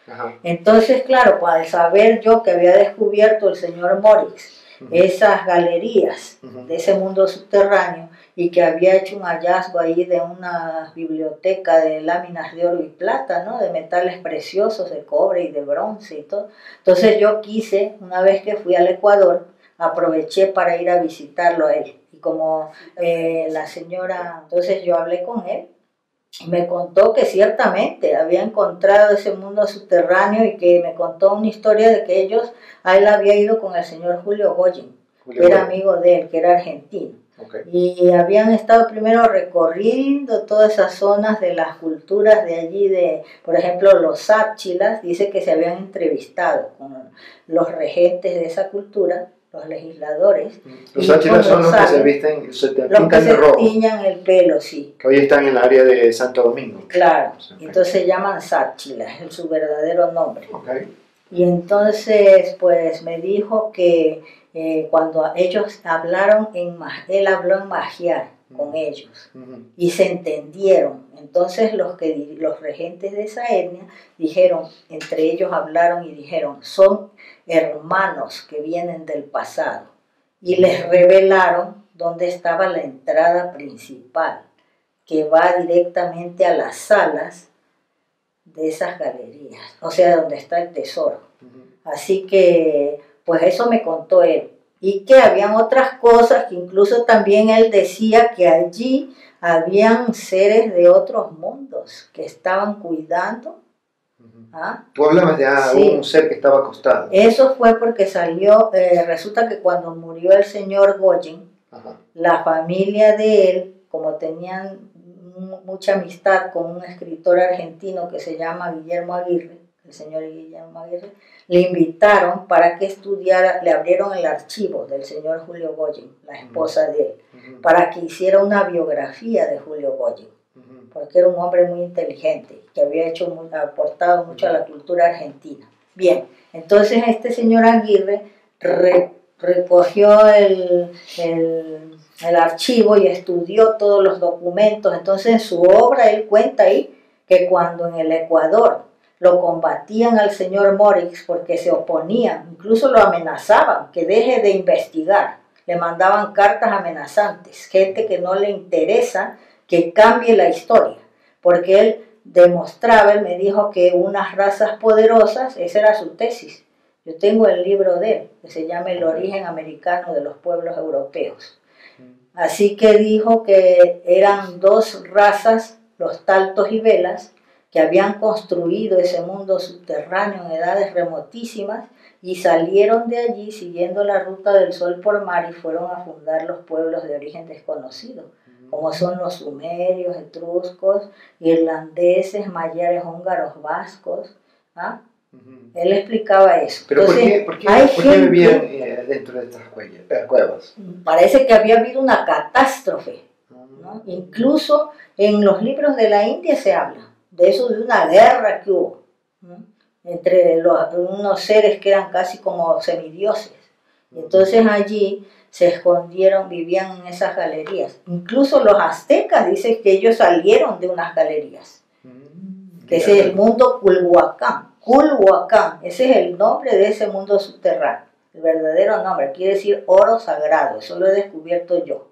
Ajá. Entonces, claro, al saber yo que había descubierto el señor Morix esas galerías de ese mundo subterráneo y que había hecho un hallazgo ahí de una biblioteca de láminas de oro y plata, ¿no? De metales preciosos, de cobre y de bronce y todo. Entonces yo quise, una vez que fui al Ecuador, aproveché para ir a visitarlo a él. Y como la señora, entonces yo hablé con él, me contó que ciertamente había encontrado ese mundo subterráneo y que me contó una historia de que a él había ido con el señor Julio Goyen, que era amigo de él, que era argentino. Okay. Y habían estado primero recorriendo todas esas zonas de las culturas de allí, por ejemplo, los sáchilas, dice que se habían entrevistado con los regentes de esa cultura, los legisladores. Los sáchilas son los que se visten, los que se tiñan el pelo, sí. Que hoy están en el área de Santo Domingo. Claro, entonces se llaman sáchilas, es su verdadero nombre. Okay. Y entonces, pues me dijo que cuando ellos hablaron, él habló en magiar con ellos y se entendieron. Entonces los regentes de esa etnia dijeron, entre ellos hablaron y dijeron, son hermanos que vienen del pasado. Y les revelaron dónde estaba la entrada principal, que va directamente a las salas de esas galerías, o sea, donde está el tesoro. Así que, pues eso me contó él. Y que habían otras cosas que incluso también él decía que allí habían seres de otros mundos que estaban cuidando. ¿Ah? Tú hablabas de un ser que estaba acostado. Eso fue porque salió, resulta que cuando murió el señor Goyen, la familia de él, como tenían mucha amistad con un escritor argentino que se llama Guillermo Aguirre, el señor Guillermo Aguirre, le invitaron para que estudiara, le abrieron el archivo del señor Julio Goyen, la esposa de él, para que hiciera una biografía de Julio Goyen, porque era un hombre muy inteligente, que había aportado mucho a la cultura argentina. Bien, entonces este señor Aguirre recogió el archivo y estudió todos los documentos. Entonces en su obra él cuenta ahí que cuando en el Ecuador lo combatían al señor Morix porque se oponían, incluso lo amenazaban que deje de investigar, le mandaban cartas amenazantes, gente que no le interesa que cambie la historia, porque él demostraba, él me dijo que unas razas poderosas, esa era su tesis. Yo tengo el libro de él, que se llama El origen americano de los pueblos europeos. Así que dijo que eran dos razas, los taltos y velas, que habían construido ese mundo subterráneo en edades remotísimas y salieron de allí siguiendo la ruta del sol por mar y fueron a fundar los pueblos de origen desconocido, como son los sumerios, etruscos, irlandeses, mayares, húngaros, vascos. ¿Ah? Él explicaba eso. ¿Pero entonces, por qué vivían dentro de estas cuevas? Parece que había habido una catástrofe, ¿no? Incluso en los libros de la India se habla de eso, de una guerra que hubo, ¿no? Entre unos seres que eran casi como semidioses. Entonces allí se escondieron, vivían en esas galerías. Incluso los aztecas dicen que ellos salieron de unas galerías, que ese es el mundo Culhuacán. Culhuacán, ese es el nombre de ese mundo subterráneo, el verdadero nombre, quiere decir oro sagrado, eso lo he descubierto yo,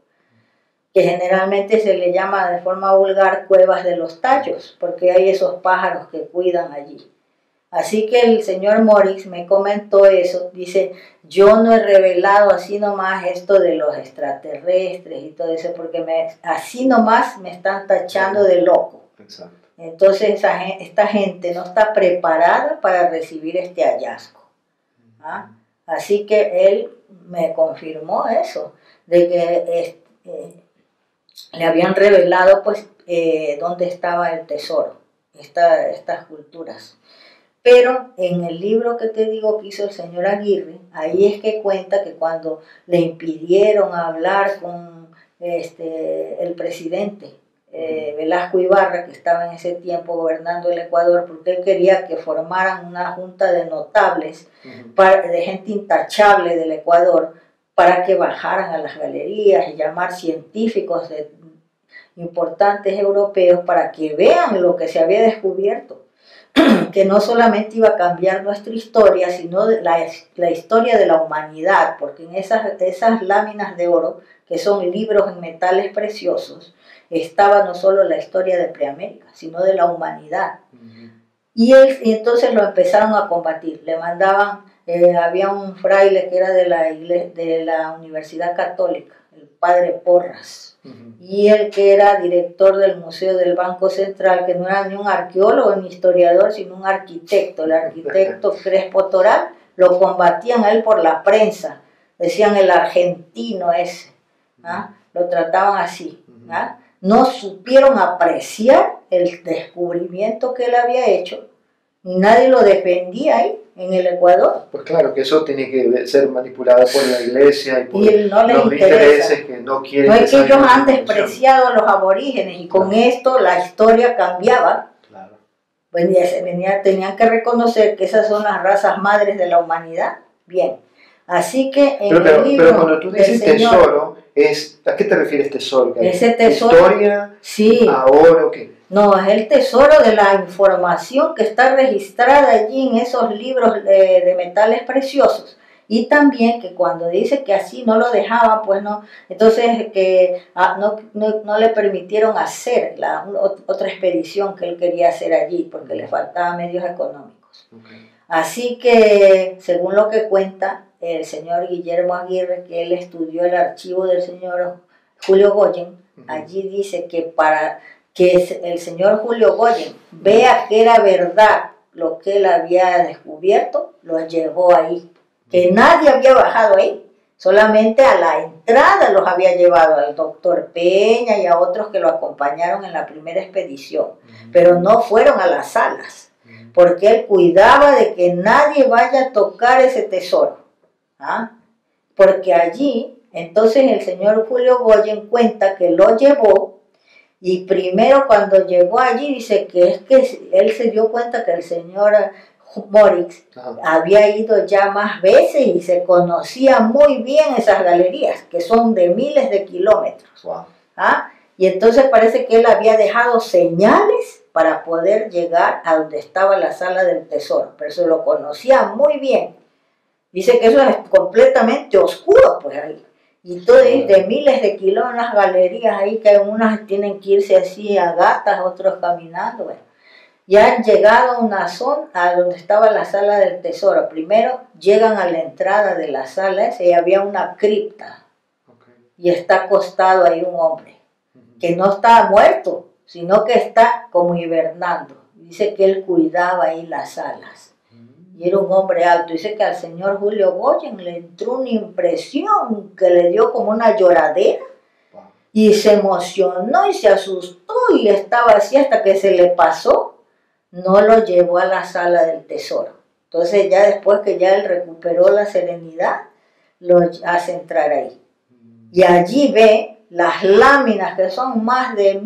que generalmente se le llama de forma vulgar cuevas de los tallos, porque hay esos pájaros que cuidan allí. Así que el señor Morix me comentó eso, dice, yo no he revelado así nomás esto de los extraterrestres y todo eso, porque así nomás me están tachando de loco. Exacto. Entonces esta gente no está preparada para recibir este hallazgo. ¿Ah? Así que él me confirmó eso, de que le habían revelado pues dónde estaba el tesoro, estas culturas. Pero en el libro que te digo que hizo el señor Aguirre, ahí es que cuenta que cuando le impidieron hablar con el presidente, Velasco Ibarra, que estaba en ese tiempo gobernando el Ecuador, porque él quería que formaran una junta de notables, de gente intachable del Ecuador, para que bajaran a las galerías y llamar científicos importantes europeos para que vean lo que se había descubierto. que no solamente iba a cambiar nuestra historia, sino la historia de la humanidad, porque en esas láminas de oro, que son libros en metales preciosos, estaba no solo la historia de Preamérica, sino de la humanidad. Y entonces lo empezaron a combatir. Le mandaban, había un fraile que era de la Universidad Católica, el padre Porras, y el que era director del Museo del Banco Central, que no era ni un arqueólogo ni historiador, sino un arquitecto, el arquitecto Crespo Toral, lo combatían a él por la prensa, decían el argentino ese, ¿ah? Lo trataban así, ¿ah? No supieron apreciar el descubrimiento que él había hecho, y nadie lo defendía ahí en el Ecuador. Pues claro, que eso tiene que ser manipulado por la iglesia y por no les los intereses que no quieren. No es que ellos han despreciado a los aborígenes y con esto la historia cambiaba. Claro. Tenían que reconocer que esas son las razas madres de la humanidad. Bien, así que en el libro pero cuando tú dices tesoro, ¿a qué te refieres tesoro? Ese tesoro, ¿historia? Sí. ¿A oro? ¿Qué? No, es el tesoro de la información que está registrada allí en esos libros de metales preciosos. Y también que cuando dice que así no lo dejaban, pues no, entonces que no le permitieron hacer otra expedición que él quería hacer allí, porque le faltaban medios económicos. Okay. Así que, según lo que cuenta el señor Guillermo Aguirre, que él estudió el archivo del señor Julio Goyen, allí dice que para que el señor Julio Goyen vea que era verdad lo que él había descubierto, lo llevó ahí. Que nadie había bajado ahí, solamente a la entrada los había llevado al doctor Peña y a otros que lo acompañaron en la primera expedición, pero no fueron a las salas, porque él cuidaba de que nadie vaya a tocar ese tesoro, ¿ah? Porque allí, entonces el señor Julio Goyen cuenta que lo llevó. Y primero cuando llegó allí dice que es que él se dio cuenta que el señor Morix había ido ya más veces y se conocía muy bien esas galerías, que son de miles de kilómetros. Wow. ¿Ah? Y entonces parece que él había dejado señales para poder llegar a donde estaba la sala del tesoro, pero se lo conocía muy bien. Dice que eso es completamente oscuro, pues ahí. Y todo es de miles de kilómetros, las galerías ahí, que unas tienen que irse así a gatas, otros caminando. Bueno. Ya han llegado a una zona a donde estaba la sala del tesoro. Primero llegan a la entrada de la sala y había una cripta. Okay. Y está acostado ahí un hombre, que no está muerto, sino que está como hibernando. Dice que él cuidaba ahí las salas. Y era un hombre alto. Dice que al señor Julio Goyen le entró una impresión que le dio como una lloradera. Y se emocionó y se asustó y estaba así hasta que se le pasó. No lo llevó a la sala del tesoro. Entonces ya después que ya él recuperó la serenidad, lo hace entrar ahí. Y allí ve las láminas, que son más de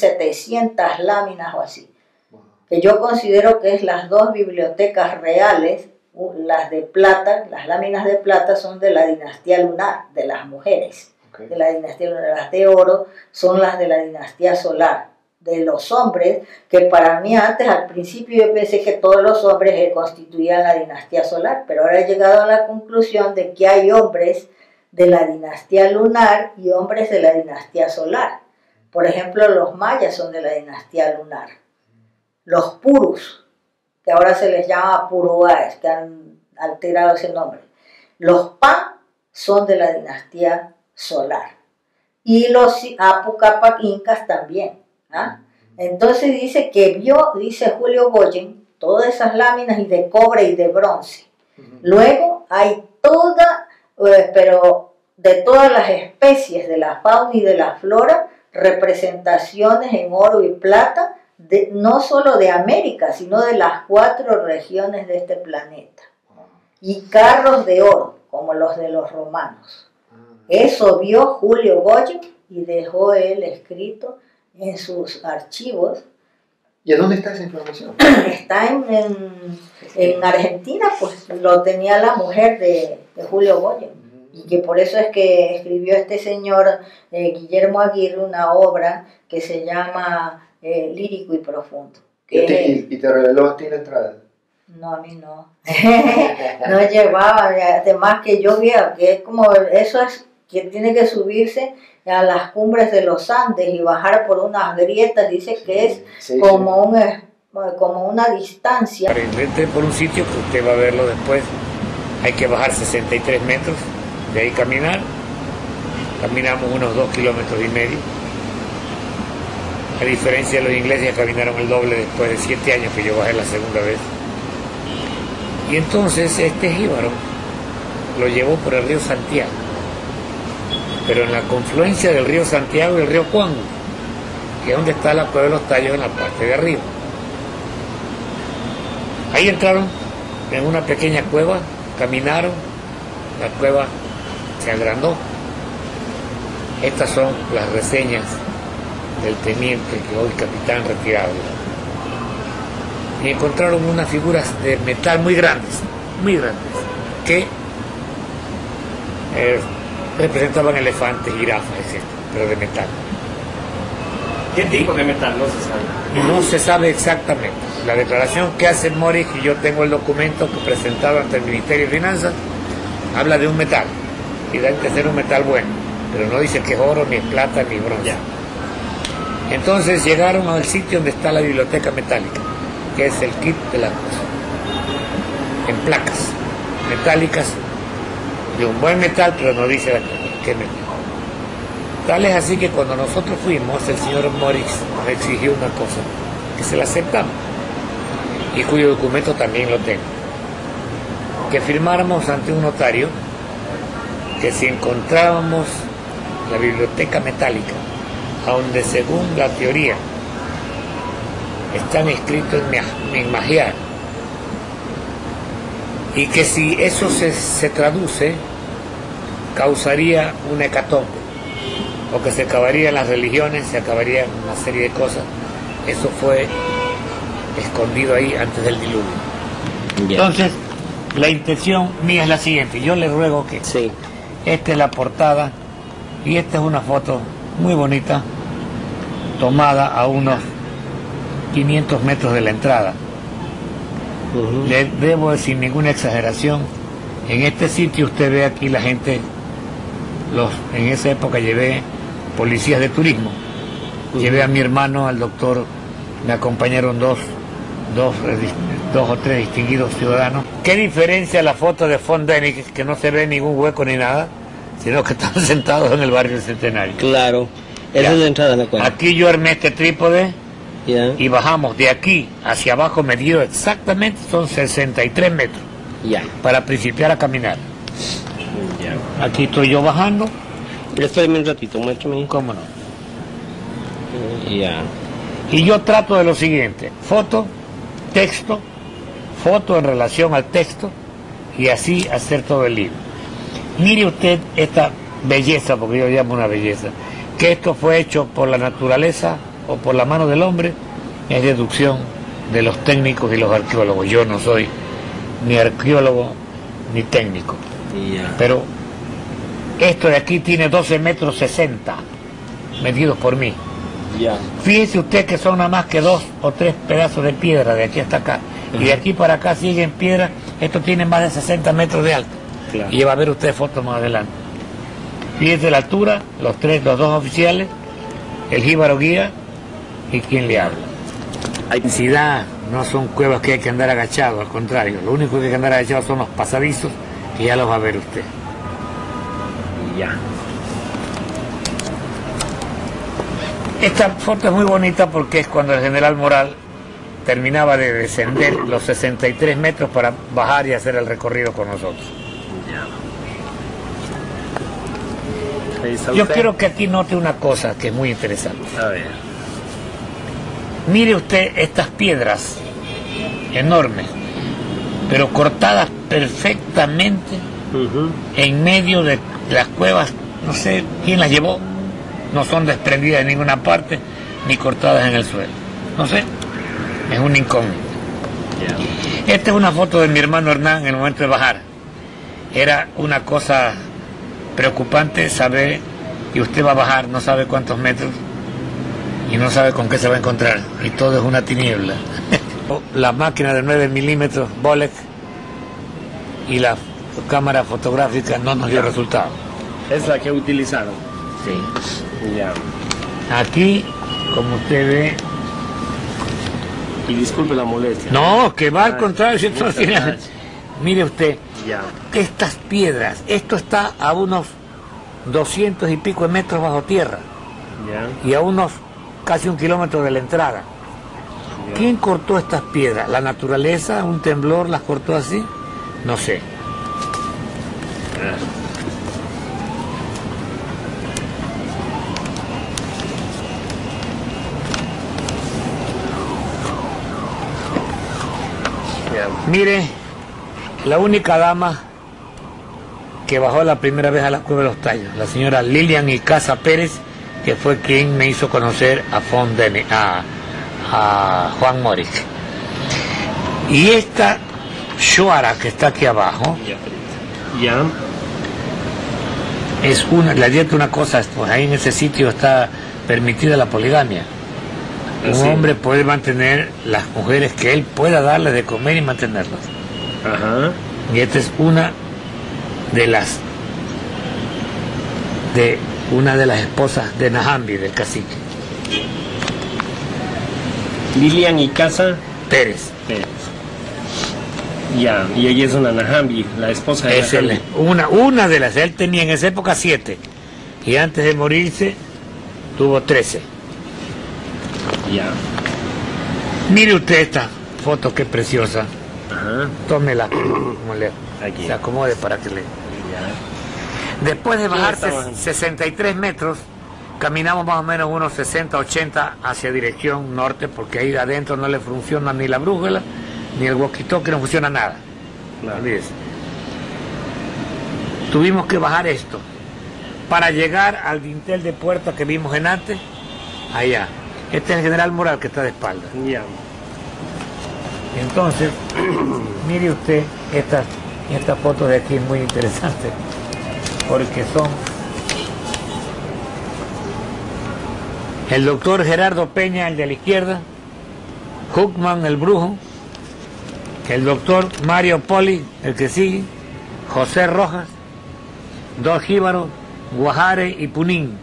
1700 láminas o así. Que yo considero que es las dos bibliotecas reales, las de plata, las láminas de plata son de la dinastía lunar, de las mujeres, okay. De la dinastía lunar. Las de oro son las de la dinastía solar, de los hombres, que para mí antes, al principio yo pensé que todos los hombres constituían la dinastía solar, pero ahora he llegado a la conclusión de que hay hombres de la dinastía lunar y hombres de la dinastía solar. Por ejemplo, los mayas son de la dinastía lunar. Los purus, que ahora se les llama puruáes, que han alterado ese nombre. Los pan son de la dinastía solar. Y los Apu Capac incas también. ¿Ah? Entonces dice que vio, dice Julio Goyen, todas esas láminas y de cobre y de bronce. Luego hay pero de todas las especies de la fauna y de la flora, representaciones en oro y plata, no solo de América, sino de las 4 regiones de este planeta. Y carros de oro, como los de los romanos. Eso vio Julio Goyen y dejó él escrito en sus archivos. ¿Y a dónde está esa información? Está en Argentina, pues lo tenía la mujer de Julio Goyen. Y que por eso es que escribió este señor Guillermo Aguirre una obra que se llama Lírico y Profundo. ¿Y te reveló a ti la entrada? No, a mí no. No llevaba, además que yo vi que es como, eso es que tiene que subirse a las cumbres de los Andes y bajar por unas grietas, dice que es como una distancia. Entré por un sitio que usted va a verlo después, hay que bajar 63 metros, de ahí caminar, caminamos unos 2,5 kilómetros. A diferencia de los ingleses, caminaron el doble después de 7 años que yo bajé la segunda vez. Y entonces este jíbaro lo llevó por el río Santiago, pero en la confluencia del río Santiago y el río Cuango, que es donde está la cueva de los Tallos en la parte de arriba. Ahí entraron en una pequeña cueva, caminaron, la cueva se agrandó. Estas son las reseñas del teniente, que hoy capitán retirado. Y encontraron unas figuras de metal muy grandes, que representaban elefantes, jirafas, etc., pero de metal. ¿Qué tipo de metal? No se sabe. No se sabe exactamente. La declaración que hace Morris, y yo tengo el documento que presentaba ante el Ministerio de Finanzas, habla de un metal, y debe que ser un metal bueno, pero no dice que es oro, ni es plata, ni bronce. Entonces llegaron al sitio donde está la biblioteca metálica, que es el kit de la cosa, en placas metálicas de un buen metal, pero no dice qué metal. Tal es así que cuando nosotros fuimos, el señor Morris nos exigió una cosa, que se la aceptamos, y cuyo documento también lo tengo, que firmáramos ante un notario que si encontrábamos la biblioteca metálica, donde según la teoría están escritos en magiar, y que si eso se traduce, causaría una hecatombe, o que se acabarían las religiones, se acabaría una serie de cosas. Eso fue escondido ahí antes del diluvio. Entonces, la intención mía es la siguiente. Yo le ruego que esta es la portada, y esta es una foto muy bonita, tomada a unos 500 metros de la entrada. Le debo decir, ninguna exageración, en este sitio usted ve aquí la gente, en esa época llevé policías de turismo, llevé a mi hermano, al doctor, me acompañaron dos o tres distinguidos ciudadanos. ¿Qué diferencia la foto de Fondenic, que no se ve ningún hueco ni nada, sino que están sentados en el barrio del Centenario? Claro, esa es la entrada a la cueva. Aquí yo armé este trípode y bajamos de aquí hacia abajo, medido exactamente, son 63 metros para principiar a caminar. Aquí estoy yo bajando. Espérame un ratito, muéstrame. ¿Cómo no? Y yo trato de lo siguiente: foto, texto, foto en relación al texto, y así hacer todo el libro. Mire usted esta belleza, porque yo llamo una belleza, que esto fue hecho por la naturaleza o por la mano del hombre, es deducción de los técnicos y los arqueólogos. Yo no soy ni arqueólogo ni técnico, pero esto de aquí tiene 12 metros 60 medidos por mí. Fíjese usted que son nada más que 2 o 3 pedazos de piedra de aquí hasta acá, y de aquí para acá siguen piedra. Esto tiene más de 60 metros de alto, y va a ver usted fotos más adelante. Fíjese la altura, los dos oficiales, el jíbaro guía y quien le habla. La densidad no son cuevas que hay que andar agachado, al contrario, lo único que hay que andar agachado son los pasadizos, que ya los va a ver usted. Esta foto es muy bonita porque es cuando el general Moral terminaba de descender los 63 metros para bajar y hacer el recorrido con nosotros. Yo quiero que aquí note una cosa que es muy interesante. A ver. Mire usted estas piedras enormes, pero cortadas perfectamente en medio de las cuevas. No sé quién las llevó, no son desprendidas de ninguna parte ni cortadas en el suelo. No sé, es un incógnito. Esta es una foto de mi hermano Hernán en el momento de bajar. Era una cosa preocupante saber que usted va a bajar no sabe cuántos metros y no sabe con qué se va a encontrar, y todo es una tiniebla. La máquina de 9 milímetros Bolex y la cámara fotográfica no nos dio resultado. Es la que utilizaron. Sí. Ya. Aquí, como usted ve... Y disculpe la molestia. No, que va al contrario, si esto no muchas tiene... gracias. Mire usted, Ya. estas piedras, esto está a unos 200 y pico de metros bajo tierra Ya. y a unos casi 1 kilómetro de la entrada. Ya. ¿Quién cortó estas piedras? ¿La naturaleza? ¿Un temblor las cortó así? No sé. Ya. Mire, la única dama que bajó la primera vez a la Cueva de los Tallos, la señora Lilian Icaza Pérez, que fue quien me hizo conocer a Juan Moritz. Y esta Shoara que está aquí abajo Ya. es una, le advierto una cosa, pues ahí en ese sitio está permitida la poligamia. Un Sí. hombre puede mantener las mujeres que él pueda darles de comer y mantenerlas. Ajá. Y esta es una de las esposas de Nahambi, del cacique Lilian Icaza Pérez. Pérez. Ya. Y ella es una Nahambi, la esposa de Es Nahambi. una de las, él tenía en esa época 7 y antes de morirse tuvo 13. Ya. Mire usted esta foto, qué preciosa. Ajá. Tómela, como le Aquí. se acomode para que le... Ya. Después de bajar estaban? 63 metros, caminamos más o menos unos 60, 80 hacia dirección norte, porque ahí adentro no le funciona ni la brújula, ni el walkie-talkie, no funciona nada. Claro. Olvídese. Tuvimos que bajar esto para llegar al dintel de puerta que vimos en antes, allá. Este es el general Moral que está de espalda. Ya. Entonces, mire usted esta foto de aquí, es muy interesante, porque son el doctor Gerardo Peña, el de la izquierda, Huckman, el brujo, el doctor Mario Poli, el que sigue, José Rojas, dos jíbaros, Guajare y Punín.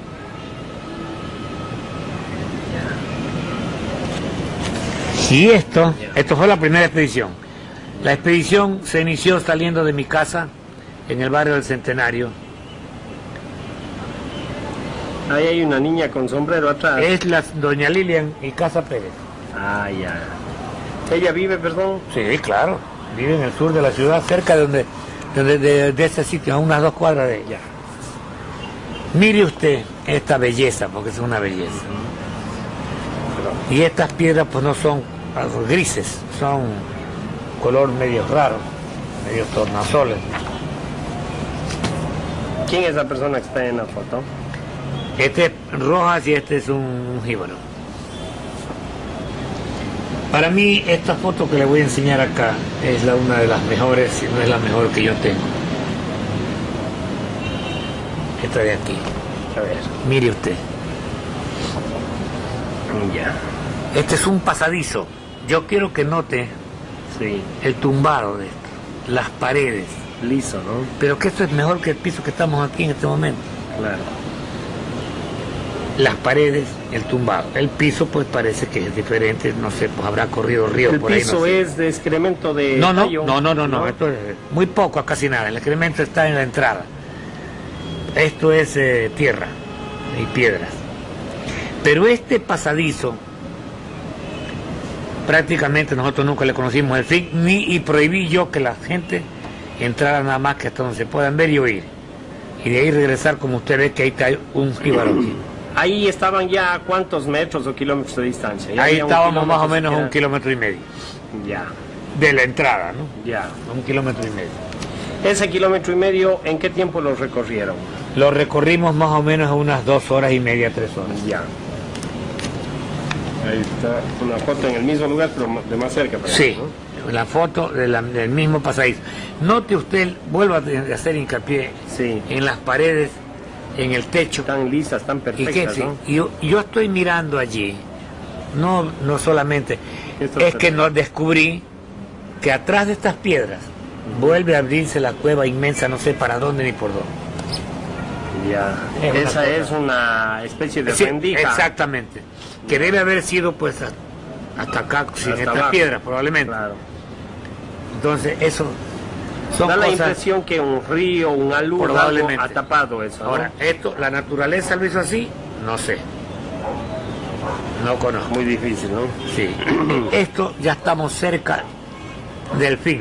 Y esto fue la primera expedición. La expedición se inició saliendo de mi casa en el barrio del Centenario. Ahí hay una niña con sombrero atrás. Es la doña Lilian Icaza Pérez. Ah, ya. ¿Ella vive, perdón? Sí, claro. Vive en el sur de la ciudad, cerca de ese sitio, a unas 2 cuadras de ella. Mire usted esta belleza, porque es una belleza. Y estas piedras pues no son grises, son color medio raro, medio tornasoles. ¿Quién es la persona que está en la foto? Este es Rojas y este es un jíbaro. Para mí esta foto que le voy a enseñar acá es una de las mejores, si no es la mejor que yo tengo. Esta de aquí. A ver. Mire usted. Ya. Este es un pasadizo. Yo quiero que note Sí. el tumbado de esto, las paredes. Liso, ¿no? Pero que esto es mejor que el piso que estamos aquí en este momento. Claro. Las paredes, el tumbado. El piso pues parece que es diferente, no sé, pues habrá corrido río El por ahí. piso No sé. es de excremento de No, tallo, no, esto es muy poco a casi nada. El excremento está en la entrada. Esto es tierra y piedras. Pero este pasadizo, prácticamente nosotros nunca le conocimos el fin, y prohibí yo que la gente entrara nada más que hasta donde se puedan ver y oír. Y de ahí regresar, como usted ve que ahí está un jíbaro aquí. Ahí estaban ya a cuántos metros o kilómetros de distancia. Ya Ahí había un estábamos más o kilómetro menos a 1,5 siquiera. kilómetros Ya, de la entrada, ¿no? ya. 1,5 kilómetros. Ese 1,5 kilómetros, ¿en qué tiempo los recorrieron? Lo recorrimos más o menos a unas 2 horas y media, 3 horas. Ya. Ahí está una foto en el mismo lugar, pero de más cerca. Sí, ¿no? la foto del mismo pasadizo. Note usted, vuelvo a hacer hincapié Sí. en las paredes en el techo. Tan lisas, tan perfectas, ¿no? Y yo estoy mirando allí, no solamente, es que nos descubrí que atrás de estas piedras vuelve a abrirse la cueva inmensa, no sé para dónde ni por dónde. Ya, esa es una especie de rendija. Exactamente, que debe haber sido pues hasta acá, sin estas piedras probablemente. Claro. Entonces eso son da la cosas, impresión que un río, un alud ha tapado eso, ¿no? Ahora, esto, la naturaleza lo hizo así, no sé. No conozco. Muy difícil, ¿no? Sí. Esto ya estamos cerca del fin.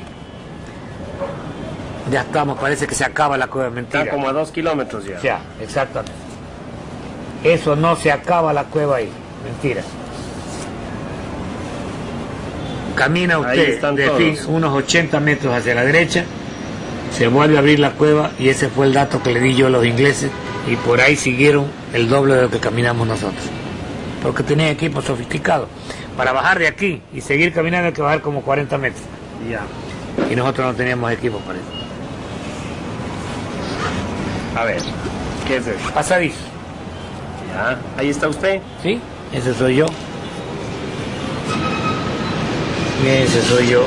Ya estamos, parece que se acaba la cueva, mentira. Está como a 2 kilómetros ya. Ya, exactamente. Eso no se acaba la cueva ahí, mentira. Camina usted de fin unos 80 metros hacia la derecha, se vuelve a abrir la cueva y ese fue el dato que le di yo a los ingleses y por ahí siguieron el doble de lo que caminamos nosotros. Porque tenían equipo sofisticado. Para bajar de aquí y seguir caminando hay que bajar como 40 metros. Ya. Y nosotros no teníamos equipo para eso. A ver, ¿qué es eso? Pasadizo. Ya, ahí está usted. Sí, ese soy yo. Ese soy yo.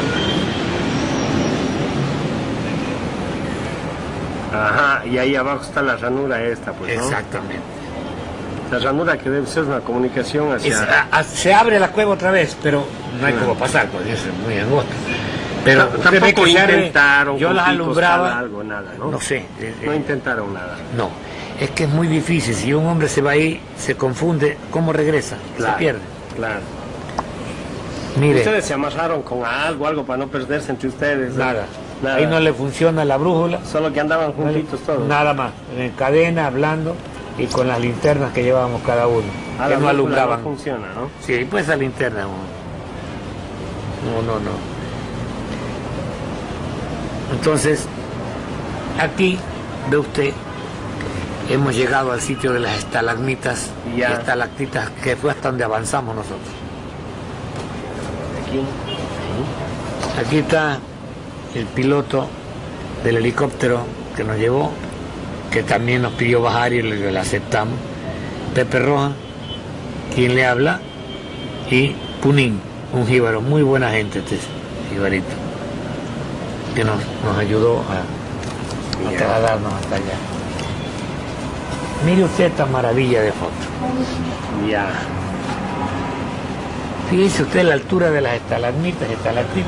Ajá, y ahí abajo está la ranura esta, pues, ¿no? Exactamente. La ranura que debe ser una comunicación hacia... se abre la cueva otra vez, pero no hay cómo pasar, porque es muy angosto. Pero tampoco intentaron, yo las alumbraba, algo, nada, ¿no? No sé. No intentaron nada. No, es que es muy difícil. Si un hombre se va ahí, se confunde, ¿cómo regresa? Claro, se pierde. Claro. Mire, ¿ustedes se amarraron con algo para no perderse entre ustedes? Nada. Ahí no le funciona la brújula. Solo que andaban juntitos todos. Nada más, en cadena, hablando y con las linternas que llevábamos cada uno. Que no alumbraban. No funciona, ¿no? Sí, pues esa linterna. No. Entonces, aquí, ve usted, hemos llegado al sitio de las estalagmitas y estalactitas, que fue hasta donde avanzamos nosotros. Aquí está el piloto del helicóptero que nos llevó, que también nos pidió bajar y le aceptamos. Pepe Roja, quien le habla, y Punín, un jíbaro, muy buena gente este jibarito, que nos ayudó a trasladarnos hasta allá. Mire usted esta maravilla de foto. Ya. Fíjese usted la altura de las estalagmitas, estalactitas.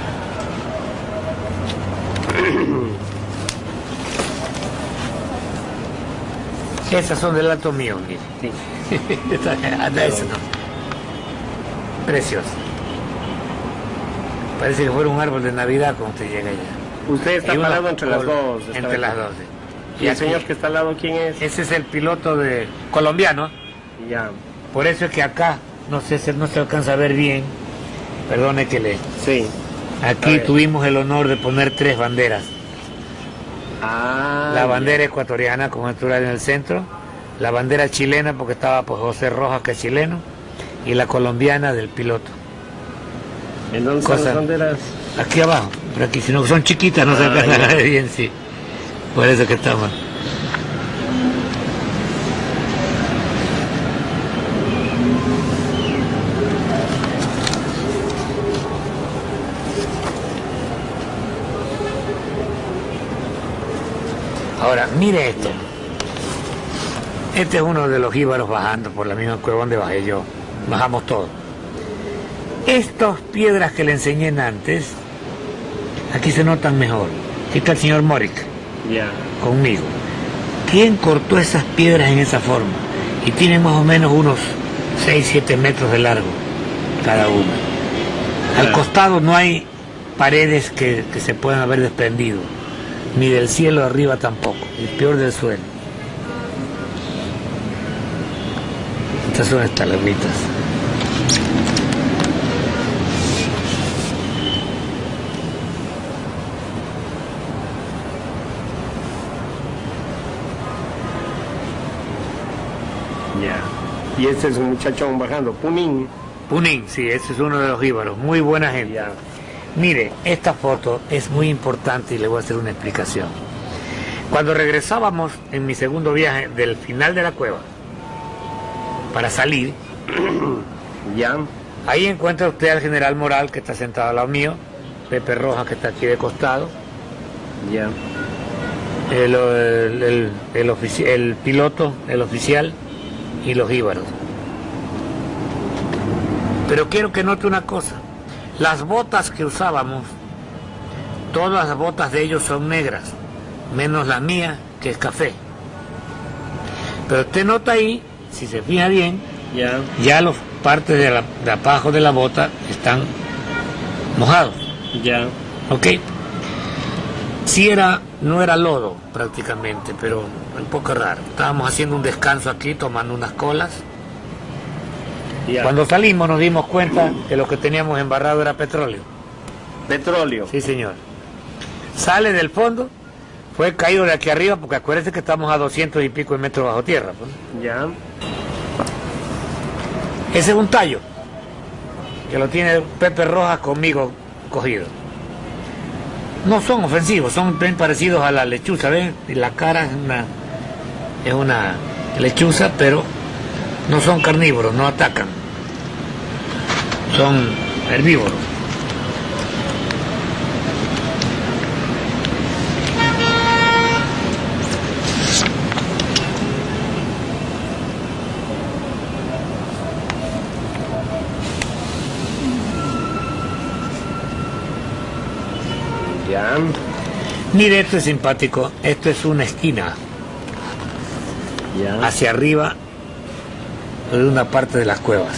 Esas son del alto mío, mire. Sí. Anda eso, ¿no? Precioso. Parece que fuera un árbol de Navidad cuando usted llega allá. Usted está parado entre las dos. Entre las dos. ¿Y el señor que está al lado quién es? Ese es el piloto de colombiano. Ya. Por eso es que acá no se alcanza a ver bien. Perdone que le... Sí. Aquí tuvimos el honor de poner 3 banderas. La bandera ecuatoriana con altura en el centro, la bandera chilena porque estaba pues José Rojas, que es chileno, y la colombiana del piloto. ¿En dónde están las banderas? Aquí abajo, pero aquí si no son chiquitas no se alcanzan a ver bien, sí. Por eso que estamos. Ahora, mire esto. Este es uno de los jíbaros bajando por la misma cueva donde bajé yo. Bajamos todos. Estas piedras que le enseñé antes, aquí se notan mejor. Aquí está el señor Moric, conmigo. ¿Quién cortó esas piedras en esa forma? Y tienen más o menos unos 6-7 metros de largo cada una. Al costado no hay paredes que se puedan haber desprendido. Ni del cielo arriba tampoco, y peor del suelo. Estas son estalagmitas. Ya. Y este es un muchachón bajando, Punín. Punín, sí, ese es uno de los jíbaros, muy buena gente. Mire, esta foto es muy importante y le voy a hacer una explicación. Cuando regresábamos en mi segundo viaje del final de la cueva para salir, Ya. ahí encuentra usted al general Moral, que está sentado al lado mío, Pepe Rojas, que está aquí de costado, Ya. el piloto, el oficial y los jíbaros. Pero quiero que note una cosa, las botas que usábamos, todas las botas de ellos son negras, menos la mía, que es café. Pero usted nota ahí, si se fija bien, Ya. ya las partes de abajo de la bota están mojados. Ya. ¿Ok? Sí no era lodo prácticamente, pero un poco raro. Estábamos haciendo un descanso aquí, tomando unas colas. Ya. Cuando salimos nos dimos cuenta que lo que teníamos embarrado era petróleo. Petróleo. Sí, señor. Sale del fondo, fue caído de aquí arriba, porque acuérdense que estamos a 200 y pico de metros bajo tierra. Pues. Ya. Ese es un tallo, que lo tiene Pepe Rojas conmigo cogido. No son ofensivos, son bien parecidos a la lechuza, ¿ven? Y la cara es una lechuza, pero no son carnívoros, no atacan. Son herbívoros. Ya. Mire, esto es simpático, esto es una esquina Ya. hacia arriba de una parte de las cuevas.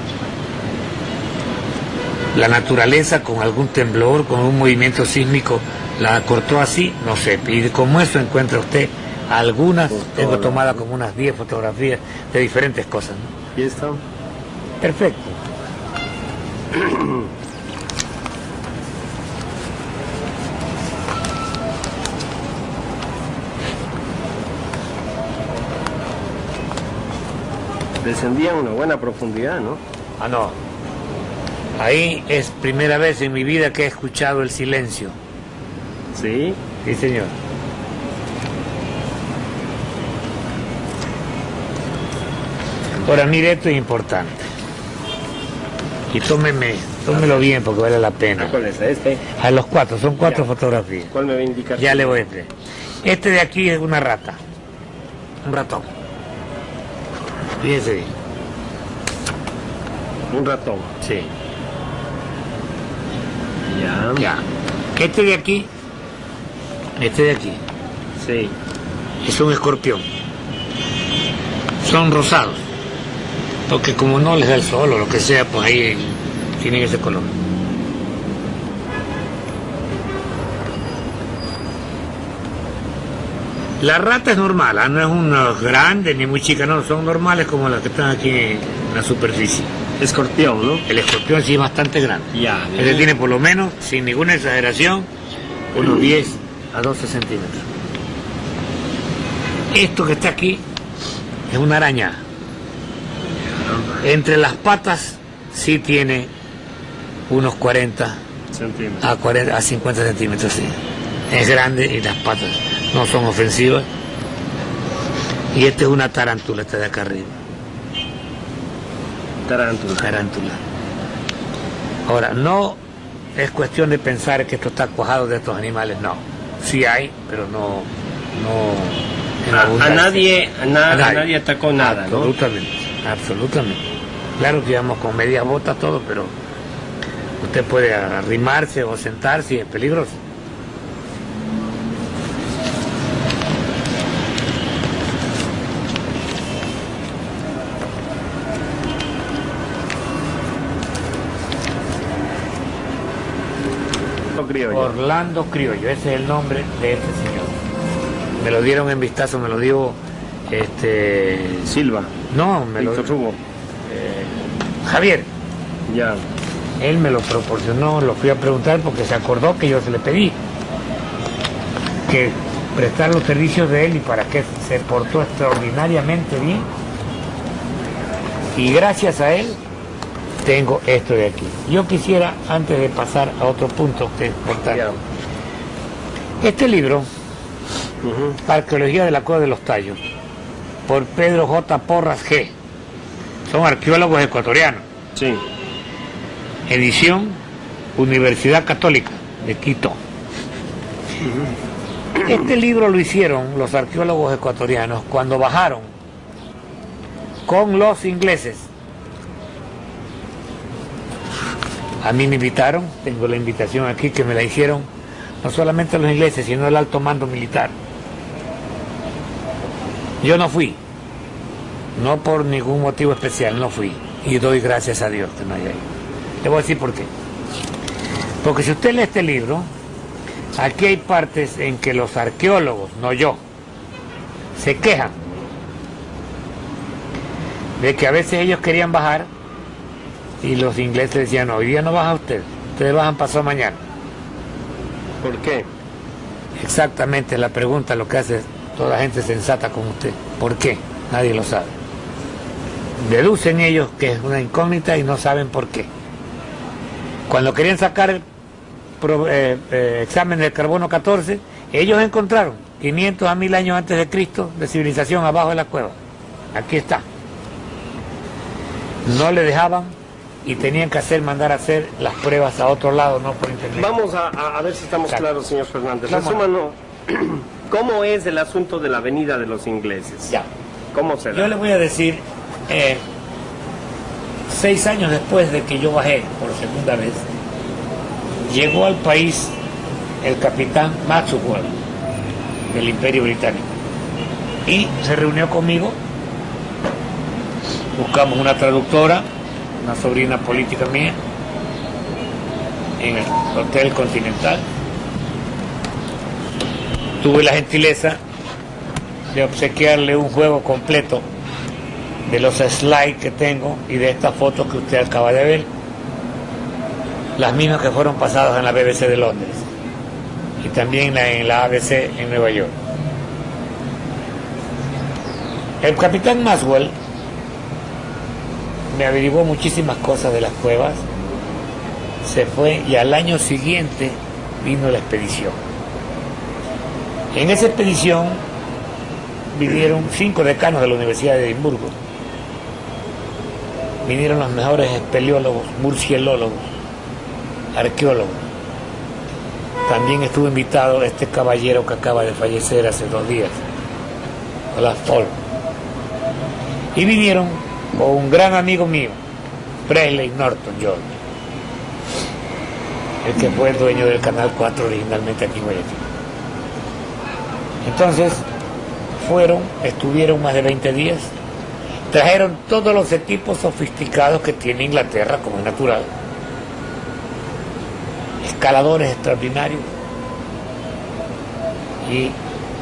La naturaleza con algún temblor, con un movimiento sísmico, la cortó así, no sé, y como eso encuentra usted algunas, tengo tomadas como unas 10 fotografías de diferentes cosas, ¿no? ¿Y está? Perfecto. Descendía a una buena profundidad, ¿no? Ah, no. Ahí es primera vez en mi vida que he escuchado el silencio. Sí. Sí, señor. Ahora, mire, esto es importante. Y tómelo bien porque vale la pena. ¿Cuál es este? A los 4, son 4 Ya. fotografías. ¿Cuál me va a indicar? Ya le voy a decir. Este de aquí es una rata. Un ratón. Fíjense bien. Un ratón. Sí. Ya. Ya. Este de aquí Sí. es un escorpión. Son rosados. Porque como no les da el sol o lo que sea, pues ahí tienen ese color. La rata es normal, no es una grande ni muy chica, no, son normales como las que están aquí en la superficie. Escorpión, ¿no? El escorpión sí es bastante grande. Ya. Este tiene por lo menos, sin ninguna exageración, unos 10 a 12 centímetros. Esto que está aquí es una araña. Entre las patas sí tiene unos 40 Centímetros. a 50 centímetros, sí. Es grande y las patas no son ofensivas. Y esta es una tarántula, esta de acá arriba. Tarántula. Tarántula. Ahora, no es cuestión de pensar que esto está cuajado de estos animales, no. Sí hay, pero no en A abundancia. nadie atacó nada, ¿no? Absolutamente, absolutamente. Claro que íbamos con medias botas, todo, pero usted puede arrimarse o sentarse y es peligroso. Criollo. Orlando Criollo, ese es el nombre de este señor. Me lo dieron en vistazo, me lo dio Silva. no, me lo Víctor Hugo. Javier. Ya. Él me lo proporcionó, lo fui a preguntar porque se acordó que yo se le pedí que prestar los servicios de él y para que se portó extraordinariamente bien. Y gracias a él tengo esto de aquí. Yo quisiera, antes de pasar a otro punto que es importante, este libro Arqueología de la Cueva de los Tallos, por Pedro J. Porras G. Son arqueólogos ecuatorianos. Sí. Edición Universidad Católica de Quito. Este libro lo hicieron los arqueólogos ecuatorianos cuando bajaron con los ingleses. A mí me invitaron, tengo la invitación aquí que me la hicieron no solamente los ingleses, sino el alto mando militar. Yo no fui, no por ningún motivo especial, no fui. Y doy gracias a Dios que no haya ido. Le voy a decir por qué. Porque si usted lee este libro, aquí hay partes en que los arqueólogos, no yo, se quejan de que a veces ellos querían bajar y los ingleses decían, no, hoy día no baja usted, ustedes bajan pasado mañana. ¿Por qué? Exactamente la pregunta, lo que hace toda gente sensata como usted. ¿Por qué? Nadie lo sabe. Deducen ellos que es una incógnita y no saben por qué. Cuando querían sacar examen del carbono 14, ellos encontraron 500 a 1000 años antes de Cristo de civilización abajo de la cueva. Aquí está. No le dejaban y tenían que mandar a hacer las pruebas a otro lado, no por internet. Vamos a ver si estamos claros, señor Fernández. Resúmanos, ¿cómo es el asunto de la venida de los ingleses? Ya. ¿Cómo se da? Yo le voy a decir, 6 años después de que yo bajé por segunda vez, llegó al país el capitán Maxwell del Imperio Británico y se reunió conmigo. Buscamos una traductora, una sobrina política mía, en el Hotel Continental. Tuve la gentileza de obsequiarle un juego completo de los slides que tengo y de estas fotos que usted acaba de ver, las mismas que fueron pasadas en la BBC de Londres y también en la ABC en Nueva York. El capitán Maxwell me averiguó muchísimas cosas de las cuevas, se fue y al año siguiente vino la expedición. En esa expedición vinieron 5 decanos de la Universidad de Edimburgo, vinieron los mejores espeleólogos, murciélogos, arqueólogos. También estuvo invitado este caballero que acaba de fallecer hace 2 días, Olaf Paul. Y vinieron con un gran amigo mío, Presley Norton George, el que fue el dueño del Canal 4 originalmente aquí en Guayaquil. Entonces estuvieron más de 20 días, trajeron todos los equipos sofisticados que tiene Inglaterra, como es natural, escaladores extraordinarios, y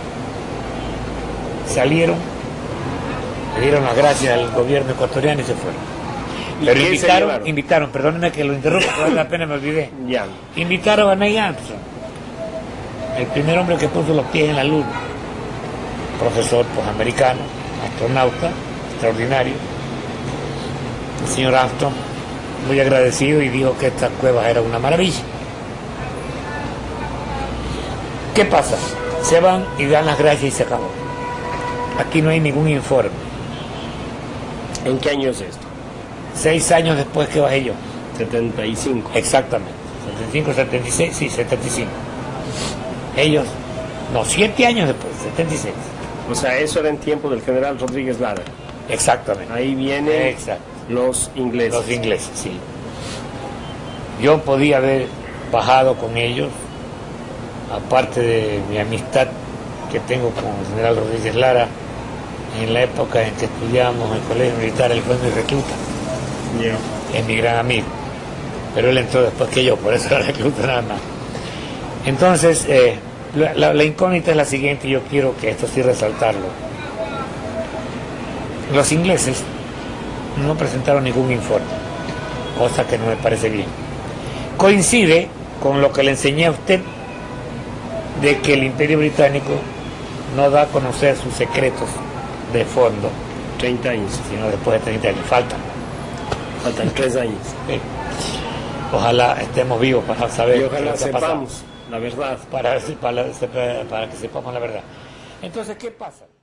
salieron, le dieron las gracias al gobierno ecuatoriano y se fueron. Pero invitaron, perdónenme que lo interrumpa, pero vale la pena, me olvidé. Ya. Invitaron a Neil Armstrong, el primer hombre que puso los pies en la luna, profesor americano, astronauta, extraordinario. El señor Armstrong, muy agradecido, y dijo que estas cuevas eran una maravilla. ¿Qué pasa? Se van y dan las gracias y se acabó. Aquí no hay ningún informe. ¿En qué año es esto? 6 años después que bajé yo. 75. Exactamente. 75, 76, sí, 75. Ellos, no, 7 años después, 76. O sea, eso era en tiempo del general Rodríguez Lara. Exactamente. Ahí vienen los ingleses. Los ingleses, sí. Yo podía haber bajado con ellos, aparte de mi amistad que tengo con el general Rodríguez Lara, en la época en que estudiábamos en el colegio militar. Él fue mi recluta. Es mi gran amigo. Pero él entró después que yo, por eso era recluta nada más. Entonces, la incógnita es la siguiente, y yo quiero que esto sí resaltarlo. Los ingleses no presentaron ningún informe, cosa que no me parece bien. Coincide con lo que le enseñé a usted, de que el Imperio Británico no da a conocer sus secretos de fondo 30 años, sino después de 30 años. Faltan 3 años. Sí. Ojalá estemos vivos para saber. Y ojalá sepamos la verdad. Para que sepamos la verdad. Entonces, ¿qué pasa?